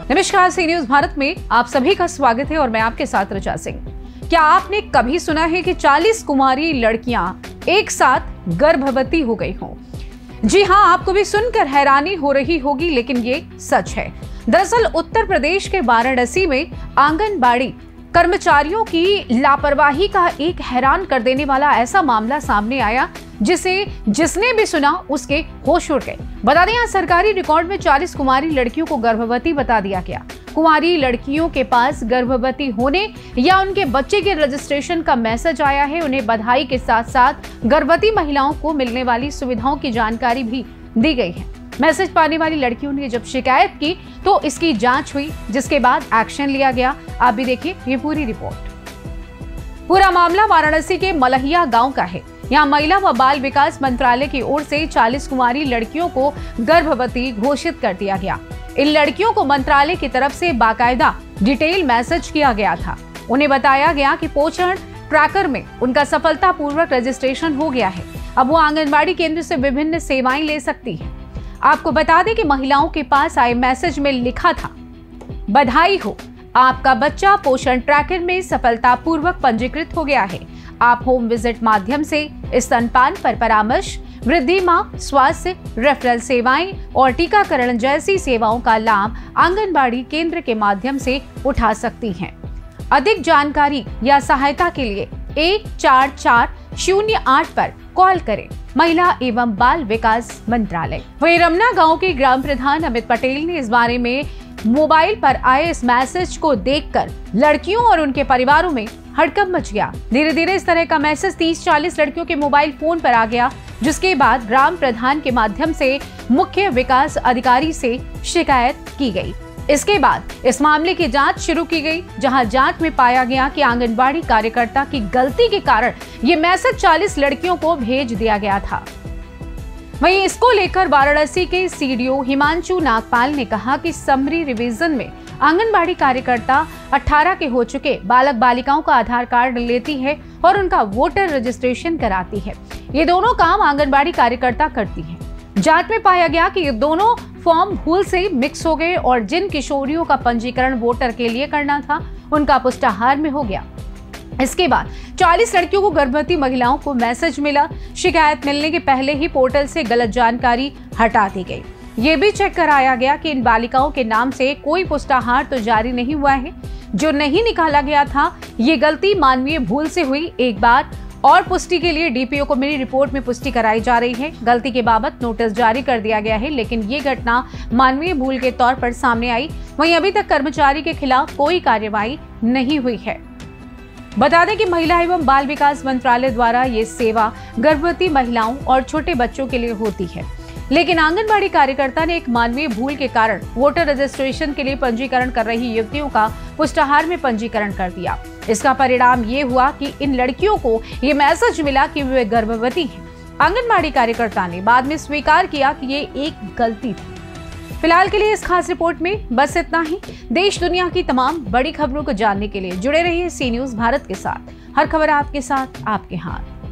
नमस्कार, सी न्यूज भारत में आप सभी का स्वागत है और मैं आपके साथ ऋचा सिंह। क्या आपने कभी सुना है कि 40 कुमारी लड़कियां एक साथ गर्भवती हो गई हों? जी हां, आपको भी सुनकर हैरानी हो रही होगी, लेकिन ये सच है। दरअसल उत्तर प्रदेश के वाराणसी में आंगनबाड़ी कर्मचारियों की लापरवाही का एक हैरान कर देने वाला ऐसा मामला सामने आया जिसने भी सुना उसके होश उड़ गए। बता दें, यहाँ सरकारी रिकॉर्ड में 40 कुमारी लड़कियों को गर्भवती बता दिया गया। कुमारी लड़कियों के पास गर्भवती होने या उनके बच्चे के रजिस्ट्रेशन का मैसेज आया है। उन्हें बधाई के साथ साथ गर्भवती महिलाओं को मिलने वाली सुविधाओं की जानकारी भी दी गई है। मैसेज पाने वाली लड़कियों ने जब शिकायत की तो इसकी जांच हुई, जिसके बाद एक्शन लिया गया। आप भी देखिए ये पूरी रिपोर्ट। पूरा मामला वाराणसी के मलहिया गांव का है। यहाँ महिला व बाल विकास मंत्रालय की ओर से 40 कुमारी लड़कियों को गर्भवती घोषित कर दिया गया। इन लड़कियों को मंत्रालय की तरफ से बाकायदा डिटेल मैसेज किया गया था। उन्हें बताया गया कि पोषण ट्रैकर में उनका सफलतापूर्वक रजिस्ट्रेशन हो गया है। अब वो आंगनबाड़ी केंद्र से विभिन्न सेवाएं ले सकती है। आपको बता दें कि महिलाओं के पास आए मैसेज में लिखा था, बधाई हो, आपका बच्चा पोषण ट्रैकर में सफलतापूर्वक पंजीकृत हो गया है। आप होम विजिट माध्यम से स्तनपान पर परामर्श, वृद्धि माह, स्वास्थ्य, रेफरल सेवाएं और टीकाकरण जैसी सेवाओं का लाभ आंगनबाड़ी केंद्र के माध्यम से उठा सकती हैं। अधिक जानकारी या सहायता के लिए 14408 पर कॉल करें। महिला एवं बाल विकास मंत्रालय। वहीं रमना गांव के ग्राम प्रधान अमित पटेल ने इस बारे में मोबाइल पर आए इस मैसेज को देखकर लड़कियों और उनके परिवारों में हड़कंप मच गया। धीरे धीरे इस तरह का मैसेज 30-40 लड़कियों के मोबाइल फोन पर आ गया, जिसके बाद ग्राम प्रधान के माध्यम से मुख्य विकास अधिकारी से शिकायत की गई। इसके बाद इस मामले की जांच शुरू की गई, जहां जांच में पाया गया कि आंगनबाड़ी कार्यकर्ता की गलती के कारण ये मैसेज 40 लड़कियों को भेज दिया गया था। वहीं इसको लेकर वाराणसी के सीडीओ हिमांशु नागपाल ने कहा कि समरी रिवीजन में आंगनबाड़ी कार्यकर्ता 18 के हो चुके बालक बालिकाओं का आधार कार्ड लेती है और उनका वोटर रजिस्ट्रेशन कराती है। ये दोनों काम आंगनबाड़ी कार्यकर्ता करती है। जांच में पाया गया कि ये दोनों फॉर्म भूल से मिक्स हो गए और जिन किशोरियों का पंजीकरण वोटर के लिए करना था, उनका पुष्टाहार में हो गया। इसके बाद 40 लड़कियों को गर्भवती महिलाओं को मैसेज मिला। शिकायत मिलने के पहले ही पोर्टल से गलत जानकारी हटा दी गई। ये भी चेक कराया गया कि इन बालिकाओं के नाम से कोई पुष्टाहार तो जारी नहीं हुआ है। जो नहीं निकाला गया था, ये गलती मानवीय भूल से हुई। एक बार और पुष्टि के लिए डीपीओ को मिली रिपोर्ट में पुष्टि कराई जा रही है। गलती के बाबत नोटिस जारी कर दिया गया है, लेकिन ये घटना मानवीय भूल के तौर पर सामने आई। वहीं अभी तक कर्मचारी के खिलाफ कोई कार्रवाई नहीं हुई है। बता दें कि महिला एवं बाल विकास मंत्रालय द्वारा ये सेवा गर्भवती महिलाओं और छोटे बच्चों के लिए होती है, लेकिन आंगनबाड़ी कार्यकर्ता ने एक मानवीय भूल के कारण वोटर रजिस्ट्रेशन के लिए पंजीकरण कर रही युवतियों का पुष्टाहार में पंजीकरण कर दिया। इसका परिणाम ये हुआ कि इन लड़कियों को ये मैसेज मिला कि वे गर्भवती हैं। आंगनबाड़ी कार्यकर्ता ने बाद में स्वीकार किया कि ये एक गलती थी। फिलहाल के लिए इस खास रिपोर्ट में बस इतना ही। देश दुनिया की तमाम बड़ी खबरों को जानने के लिए जुड़े रहिए सी न्यूज भारत के साथ। हर खबर आपके साथ, आपके हाथ।